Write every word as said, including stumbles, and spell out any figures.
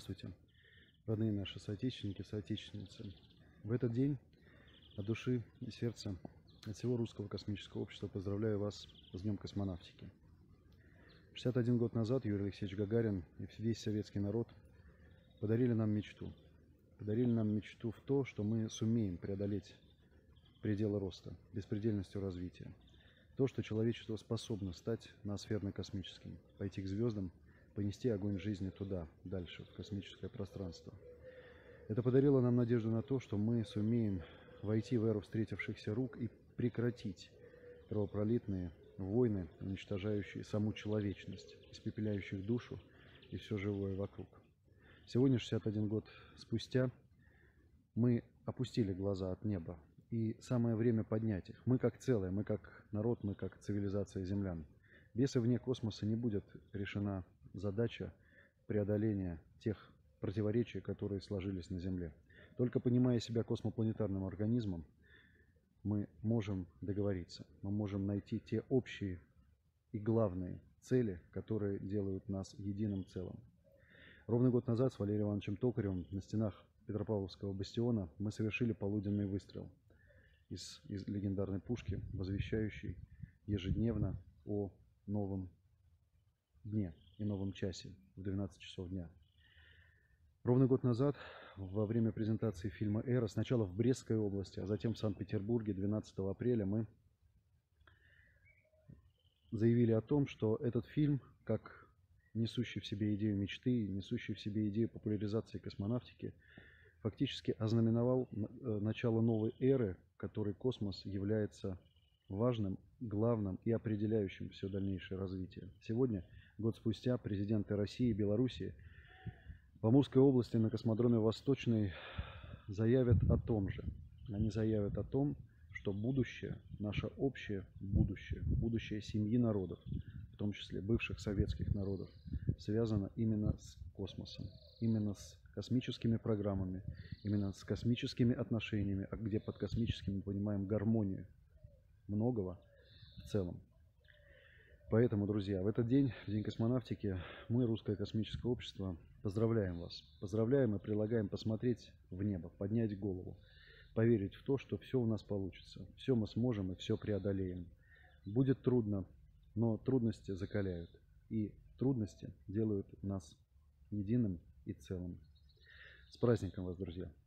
Здравствуйте, родные наши соотечественники, соотечественницы. В этот день от души и сердца, от всего русского космического общества поздравляю вас с Днем космонавтики. шестьдесят один год назад Юрий Алексеевич Гагарин и весь советский народ подарили нам мечту. Подарили нам мечту в то, что мы сумеем преодолеть пределы роста, беспредельностью развития. То, что человечество способно стать ноосферно-космическим, пойти к звездам, понести огонь жизни туда, дальше, в космическое пространство. Это подарило нам надежду на то, что мы сумеем войти в эру встретившихся рук и прекратить кровопролитные войны, уничтожающие саму человечность, испепеляющих душу и все живое вокруг. Сегодня, шестьдесят один год спустя, мы опустили глаза от неба, и самое время поднять их. Мы как целое, мы как народ, мы как цивилизация землян. Без и вне космоса не будет решена задача преодоления тех противоречий, которые сложились на Земле. Только понимая себя космопланетарным организмом, мы можем договориться, мы можем найти те общие и главные цели, которые делают нас единым целым. Ровно год назад с Валерием Ивановичем Токаревым на стенах Петропавловского бастиона мы совершили полуденный выстрел из, из легендарной пушки, возвещающей ежедневно о новом дне и новом часе в двенадцать часов дня. Ровно год назад, во время презентации фильма «Эра», сначала в Брестской области, а затем в Санкт-Петербурге, двенадцатого апреля, мы заявили о том, что этот фильм, как несущий в себе идею мечты, несущий в себе идею популяризации космонавтики, фактически ознаменовал начало новой эры, в которой космос является важным, главным и определяющим все дальнейшее развитие. Сегодня, год спустя, президенты России и Белоруссии в Амурской области на космодроме Восточный заявят о том же. Они заявят о том, что будущее, наше общее будущее, будущее семьи народов, в том числе бывших советских народов, связано именно с космосом, именно с космическими программами, именно с космическими отношениями, а где под космическим мы понимаем гармонию многого в целом. Поэтому, друзья, в этот день, в День космонавтики, мы, Русское космическое общество, поздравляем вас. Поздравляем и предлагаем посмотреть в небо, поднять голову, поверить в то, что все у нас получится, все мы сможем и все преодолеем. Будет трудно, но трудности закаляют, и трудности делают нас единым и целым. С праздником вас, друзья!